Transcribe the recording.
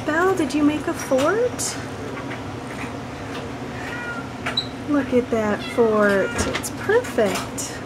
Belle, did you make a fort? Look at that fort. It's perfect.